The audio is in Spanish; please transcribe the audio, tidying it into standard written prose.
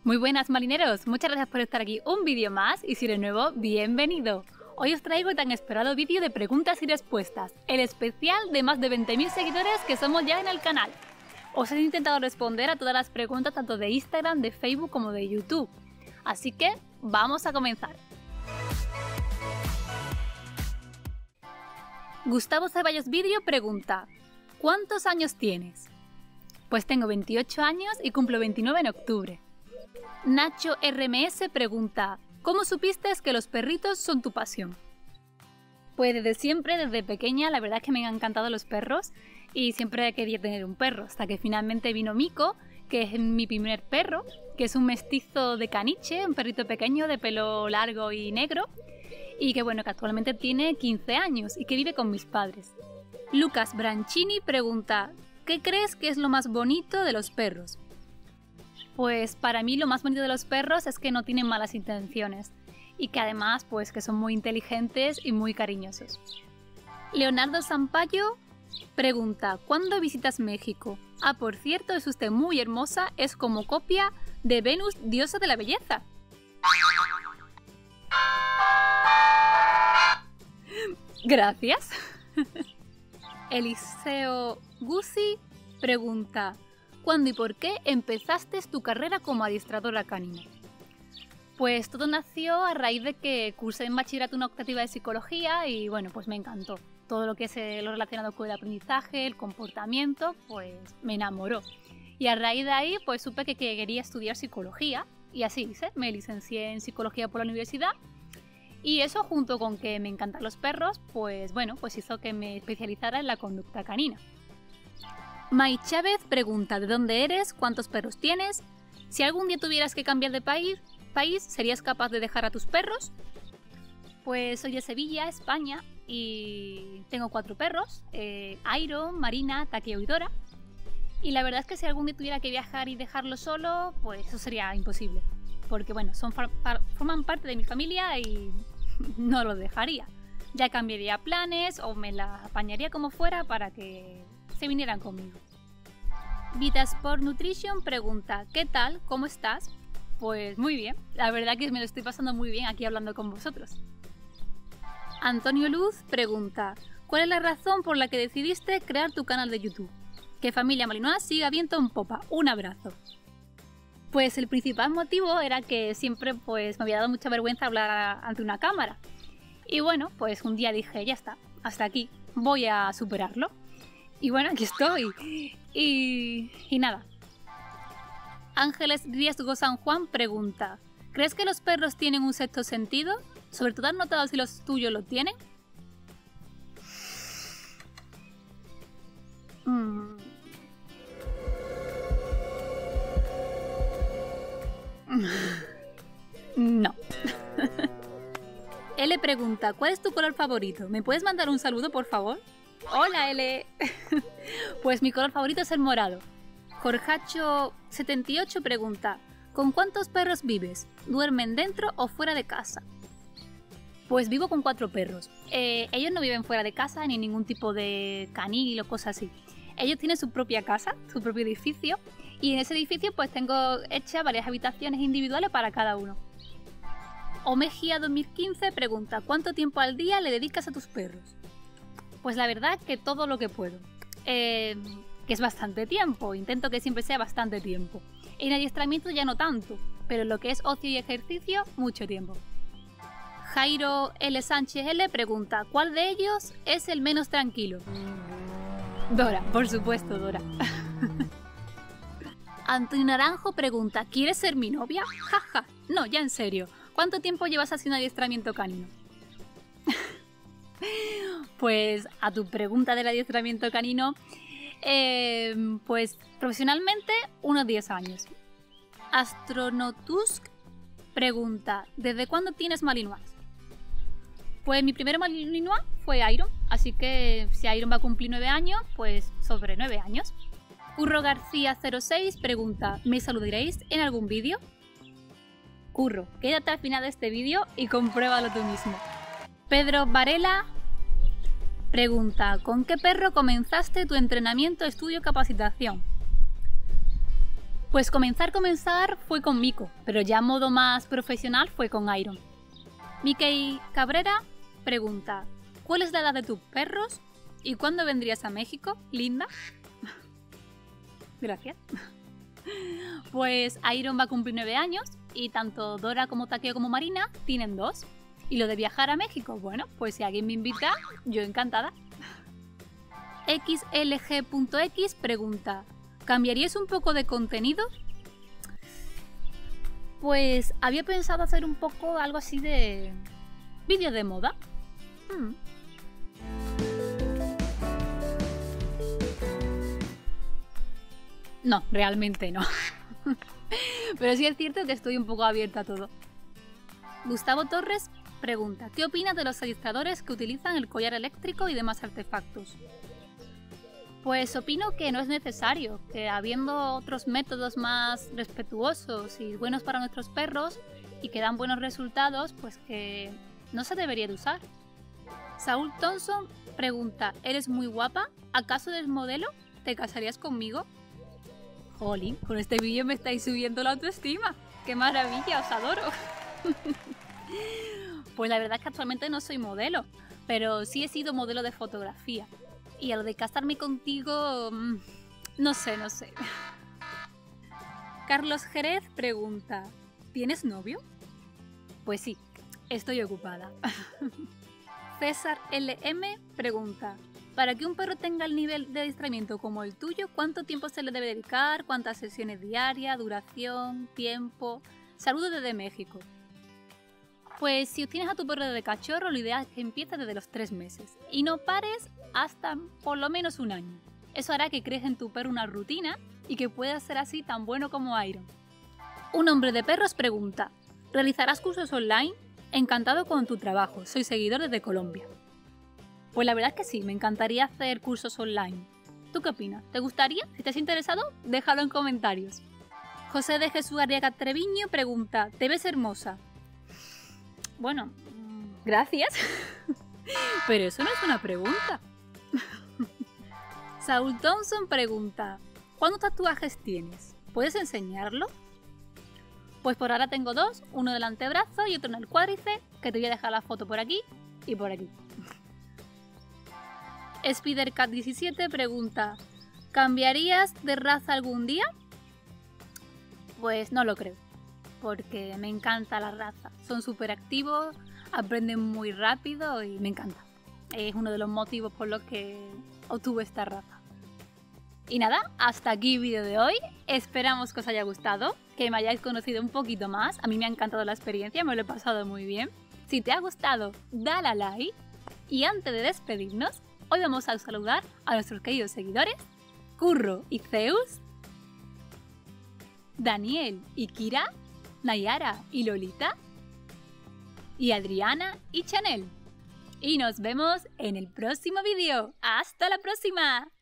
Muy buenas marineros, muchas gracias por estar aquí un vídeo más y si eres nuevo, bienvenido. Hoy os traigo el tan esperado vídeo de preguntas y respuestas, el especial de más de 20.000 seguidores que somos ya en el canal. Os he intentado responder a todas las preguntas tanto de Instagram, de Facebook como de YouTube. Así que vamos a comenzar. Gustavo Ceballos Vídeo pregunta: ¿cuántos años tienes? Pues tengo 28 años y cumplo 29 en octubre. Nacho RMS pregunta: ¿cómo supiste que los perritos son tu pasión? Pues desde siempre, desde pequeña, la verdad es que me han encantado los perros y siempre quería tener un perro, hasta que finalmente vino Mico, que es mi primer perro, que es un mestizo de caniche, un perrito pequeño de pelo largo y negro, y que bueno, que actualmente tiene 15 años y que vive con mis padres. Lucas Branchini pregunta: ¿qué crees que es lo más bonito de los perros? Pues para mí lo más bonito de los perros es que no tienen malas intenciones y que además pues que son muy inteligentes y muy cariñosos. Leonardo Sampaio pregunta: ¿cuándo visitas México? Ah, por cierto, es usted muy hermosa, es como copia de Venus, diosa de la belleza. Gracias. Eliseo Guzzi pregunta: ¿cuándo y por qué empezaste tu carrera como adiestradora canina? Pues todo nació a raíz de que cursé en bachillerato una optativa de psicología y bueno, pues me encantó. Todo lo que es lo relacionado con el aprendizaje, el comportamiento, pues me enamoró. Y a raíz de ahí pues supe que quería estudiar psicología y así hice, me licencié en psicología por la universidad. Y eso, junto con que me encantan los perros, pues bueno, pues hizo que me especializara en la conducta canina. May Chávez pregunta: ¿de dónde eres? ¿Cuántos perros tienes? Si algún día tuvieras que cambiar de país, ¿serías capaz de dejar a tus perros? Pues soy de Sevilla, España, y tengo 4 perros, Iron, Marina, Takeo y Dora. Y la verdad es que si algún día tuviera que viajar y dejarlo solo, pues eso sería imposible. Porque bueno, forman parte de mi familia y no los dejaría. Ya cambiaría planes o me las apañaría como fuera para que se vinieran conmigo. Vitasport Nutrition pregunta: ¿qué tal? ¿Cómo estás? Pues muy bien, la verdad que me lo estoy pasando muy bien aquí hablando con vosotros. Antonio Luz pregunta: ¿cuál es la razón por la que decidiste crear tu canal de YouTube? Que familia Malinois siga viento en popa. Un abrazo. Pues el principal motivo era que siempre pues me había dado mucha vergüenza hablar ante una cámara. Y bueno, pues un día dije: ya está, hasta aquí, voy a superarlo. Y bueno, aquí estoy. Y nada. Ángeles Riesgo San Juan pregunta: ¿crees que los perros tienen un sexto sentido? Sobre todo, ¿has notado si los tuyos lo tienen? No. L pregunta: ¿cuál es tu color favorito? ¿Me puedes mandar un saludo, por favor? Hola, L. Pues mi color favorito es el morado. Jorjacho78 pregunta: ¿con cuántos perros vives? ¿Duermen dentro o fuera de casa? Pues vivo con 4 perros. Ellos no viven fuera de casa ni ningún tipo de canil o cosas así. Ellos tienen su propia casa, su propio edificio, y en ese edificio pues tengo hechas varias habitaciones individuales para cada uno. Omejia 2015 pregunta: ¿cuánto tiempo al día le dedicas a tus perros? Pues la verdad que todo lo que puedo. Que es bastante tiempo, intento que siempre sea bastante tiempo. En adiestramiento ya no tanto, pero en lo que es ocio y ejercicio, mucho tiempo. Jairo L. Sánchez L. pregunta: ¿cuál de ellos es el menos tranquilo? Dora, por supuesto, Dora. Antonio Naranjo pregunta: ¿quieres ser mi novia? Jaja, no, ya en serio. ¿Cuánto tiempo llevas haciendo adiestramiento canino? Pues a tu pregunta del adiestramiento canino, pues profesionalmente unos 10 años. Astronotusk pregunta: ¿desde cuándo tienes Malinois? Pues mi primer Malinois fue Iron, así que si Iron va a cumplir 9 años, pues sobre 9 años. Curro García 06 pregunta: ¿me saludaréis en algún vídeo? Curro, quédate al final de este vídeo y compruébalo tú mismo. Pedro Varela pregunta: ¿con qué perro comenzaste tu entrenamiento, estudio, capacitación? Pues comenzar fue con Mico, pero ya a modo más profesional fue con Iron. Mickey Cabrera pregunta: ¿cuál es la edad de tus perros? ¿Y cuándo vendrías a México, linda? Gracias. Pues Iron va a cumplir 9 años y tanto Dora como Takeo como Marina tienen 2. Y lo de viajar a México, bueno, pues si alguien me invita, yo encantada. XLG.X pregunta: ¿cambiarías un poco de contenido? Pues había pensado hacer un poco algo así de vídeos de moda. No, realmente no. Pero sí es cierto que estoy un poco abierta a todo. Gustavo Torres pregunta: ¿qué opinas de los adiestradores que utilizan el collar eléctrico y demás artefactos? Pues opino que no es necesario, que habiendo otros métodos más respetuosos y buenos para nuestros perros y que dan buenos resultados, pues que no se debería de usar. Saúl Thompson pregunta: ¿eres muy guapa? ¿Acaso eres modelo? ¿Te casarías conmigo? Jolín, con este vídeo me estáis subiendo la autoestima. ¡Qué maravilla! ¡Os adoro! Pues la verdad es que actualmente no soy modelo, pero sí he sido modelo de fotografía. Y a lo de casarme contigo, no sé. Carlos Jerez pregunta: ¿tienes novio? Pues sí, estoy ocupada. César LM pregunta: para que un perro tenga el nivel de adiestramiento como el tuyo, ¿cuánto tiempo se le debe dedicar? ¿Cuántas sesiones diarias? ¿Duración? ¿Tiempo? Saludos desde México. Pues si tienes a tu perro desde cachorro, lo ideal es que empieces desde los 3 meses y no pares hasta por lo menos 1 año. Eso hará que crees en tu perro una rutina y que pueda ser así tan bueno como Iron. Un hombre de perros pregunta: ¿realizarás cursos online? Encantado con tu trabajo, soy seguidor desde Colombia. Pues la verdad es que sí, me encantaría hacer cursos online. ¿Tú qué opinas? ¿Te gustaría? Si estás interesado, déjalo en comentarios. José de Jesús Arriaga Treviño pregunta: ¿te ves hermosa? Bueno, gracias. Pero eso no es una pregunta. Saúl Thompson pregunta: ¿cuántos tatuajes tienes? ¿Puedes enseñarlo? Pues por ahora tengo 2, uno del antebrazo y otro en el cuádriceps, que te voy a dejar la foto por aquí y por aquí. Spidercat17 pregunta: ¿cambiarías de raza algún día? Pues no lo creo, porque me encanta la raza. Son súper activos, aprenden muy rápido y me encanta. Es uno de los motivos por los que obtuve esta raza. Y nada, hasta aquí el vídeo de hoy. Esperamos que os haya gustado, que me hayáis conocido un poquito más. A mí me ha encantado la experiencia, me lo he pasado muy bien. Si te ha gustado, dale a like. Y antes de despedirnos, hoy vamos a saludar a nuestros queridos seguidores: Curro y Zeus, Daniel y Kira, Nayara y Lolita, y Adriana y Chanel. Y nos vemos en el próximo vídeo. ¡Hasta la próxima!